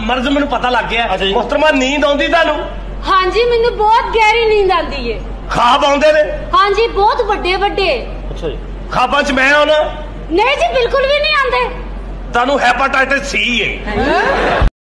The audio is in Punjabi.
ਮਰਜ਼ ਮੈਨੂੰ ਪਤਾ ਲੱਗ ਗਿਆ। ਅੱਛਾ ਜੀ। ਮੁਹਤਰਮਾ ਨੀਂਦ ਆਉਂਦੀ ਤੁਹਾਨੂੰ? ਹਾਂਜੀ ਮੈਨੂੰ ਬਹੁਤ ਗਹਿਰੀ ਨੀਂਦ ਆਉਂਦੀ ਏ। ਖਾਬ ਆਉਂਦੇ ਨੇ? ਹਾਂਜੀ ਬਹੁਤ ਵੱਡੇ ਵੱਡੇ। ਅੱਛਾ ਜੀ। ਖਾਬਾਂ 'ਚ ਮੈਂ ਆਉਣਾ? ਨਹੀਂ ਜੀ ਬਿਲਕੁਲ ਵੀ ਨਹੀਂ ਆਉਂਦੇ। ਤੁਹਾਨੂੰ ਹੈਪਾਟਾਈਟਸ ਸੀ ਹੈ।